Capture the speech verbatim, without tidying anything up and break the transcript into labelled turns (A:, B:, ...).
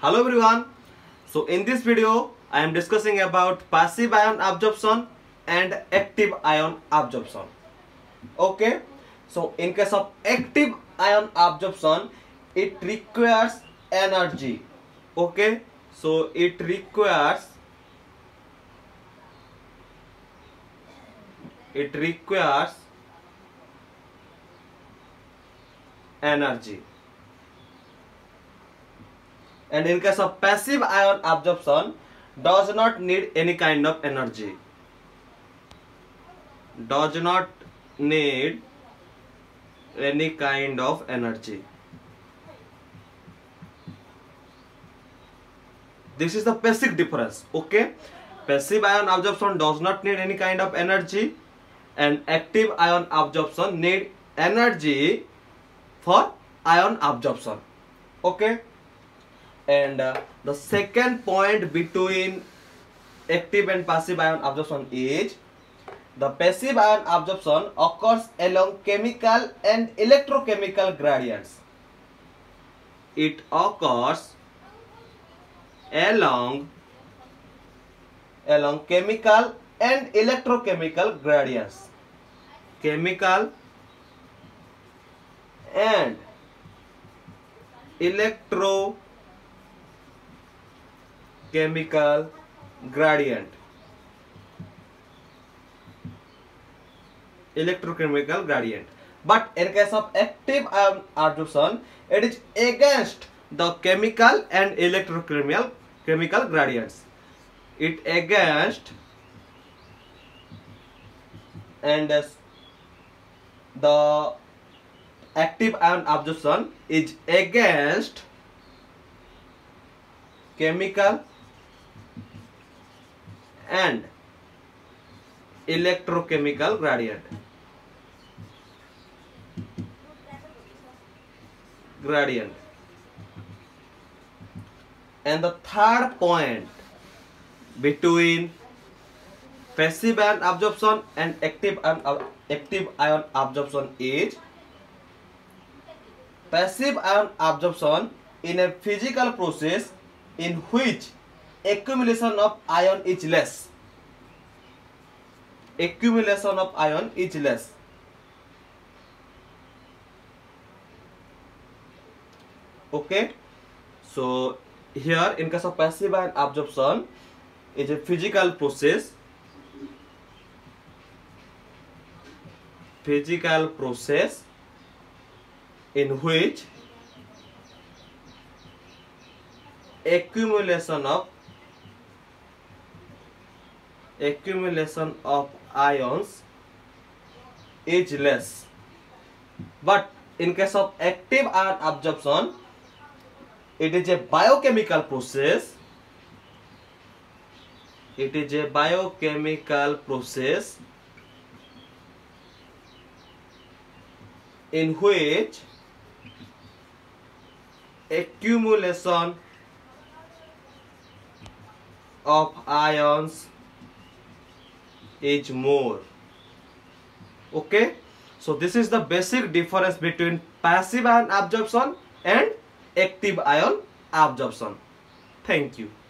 A: Hello everyone. So in this video I am discussing about passive ion absorption and active ion absorption. Okay. So in case of active ion absorption, it requires energy. Okay. So it requires it requires energy. And in case of passive ion absorption, does not need any kind of energy. Does not need any kind of energy. This is the basic difference. Okay, passive ion absorption does not need any kind of energy, and active ion absorption need energy for ion absorption. Okay. And uh, the second point between active and passive ion absorption is the passive ion absorption occurs along chemical and electrochemical gradients. It occurs along along chemical and electrochemical gradients. Chemical and electro chemical gradient. Electrochemical gradient. But in case of active ion absorption, it is against the chemical and electrochemical chemical gradients. It against and the active ion absorption is against chemical and electrochemical gradient. Gradient. And the third point between passive ion absorption and active ion, uh, active ion absorption is passive ion absorption in a physical process in which accumulation of ion is less. Accumulation of ion is less. Okay. So here in case of passive ion absorption is a physical process. Physical process in which accumulation of accumulation of ions is less. But in case of active ion absorption, it is a biochemical process. It is a biochemical process in which accumulation of ions is more. Okay, so this is the basic difference between passive ion absorption and active ion absorption. Thank you.